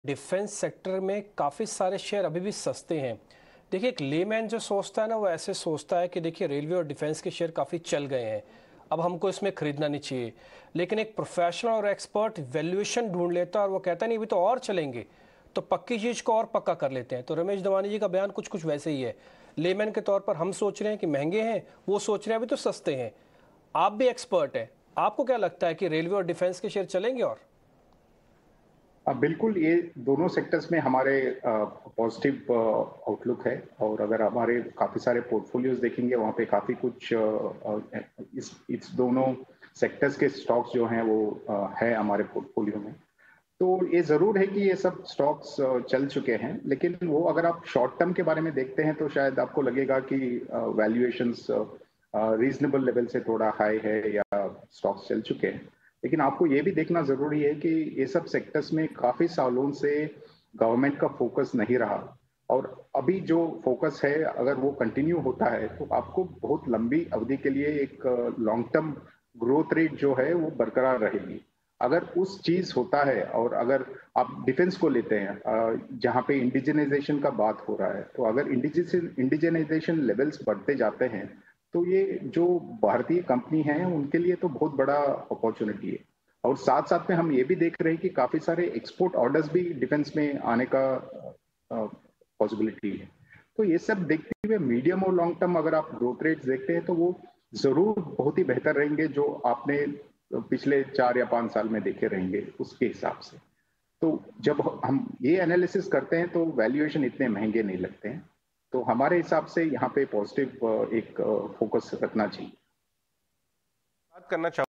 Defence sector में काफ़ी सारे शेयर अभी भी सस्ते हैं। देखिए, एक लेमैन जो सोचता है ना, वो ऐसे सोचता है कि देखिए रेलवे और डिफेंस के शेयर काफ़ी चल गए हैं, अब हमको इसमें खरीदना नहीं चाहिए। लेकिन एक प्रोफेशनल और एक्सपर्ट वैल्यूएशन ढूंढ लेता है और वो कहता है नहीं, अभी तो और चलेंगे, तो पक्की चीज़ को और पक्का कर लेते हैं। तो रमेश दवानी जी का बयान कुछ कुछ वैसे ही है। लेमैन के तौर पर हम सोच रहे हैं कि महंगे हैं, वो सोच रहे हैं अभी तो सस्ते हैं। आप भी एक्सपर्ट हैं, आपको क्या लगता है कि रेलवे और डिफेंस के शेयर चलेंगे? और बिल्कुल, ये दोनों सेक्टर्स में हमारे पॉजिटिव आउटलुक है। और अगर हमारे काफ़ी सारे पोर्टफोलियोज देखेंगे, वहाँ पे काफ़ी कुछ इस दोनों सेक्टर्स के स्टॉक्स जो हैं वो है हमारे पोर्टफोलियो में। तो ये ज़रूर है कि ये सब स्टॉक्स चल चुके हैं, लेकिन वो अगर आप शॉर्ट टर्म के बारे में देखते हैं तो शायद आपको लगेगा कि वैल्यूएशंस रीजनेबल लेवल से थोड़ा हाई है या स्टॉक्स चल चुके हैं। लेकिन आपको ये भी देखना जरूरी है कि ये सब सेक्टर्स में काफी सालों से गवर्नमेंट का फोकस नहीं रहा, और अभी जो फोकस है अगर वो कंटिन्यू होता है तो आपको बहुत लंबी अवधि के लिए एक लॉन्ग टर्म ग्रोथ रेट जो है वो बरकरार रहेगी। अगर उस चीज होता है, और अगर आप डिफेंस को लेते हैं जहाँ पे इंडिजिनाइजेशन का बात हो रहा है, तो अगर इंडिजिनाइजेशन लेवल्स बढ़ते जाते हैं तो ये जो भारतीय कंपनी है उनके लिए तो बहुत बड़ा अपॉर्चुनिटी है। और साथ साथ में हम ये भी देख रहे हैं कि काफी सारे एक्सपोर्ट ऑर्डर्स भी डिफेंस में आने का पॉसिबिलिटी है। तो ये सब देखते हुए मीडियम और लॉन्ग टर्म अगर आप ग्रोथ रेट्स देखते हैं तो वो जरूर बहुत ही बेहतर रहेंगे जो आपने पिछले 4 या 5 साल में देखे रहेंगे उसके हिसाब से। तो जब हम ये एनालिसिस करते हैं तो वैल्यूएशन इतने महंगे नहीं लगते हैं। तो हमारे हिसाब से यहाँ पे पॉजिटिव एक फोकस रखना चाहिए। बात करना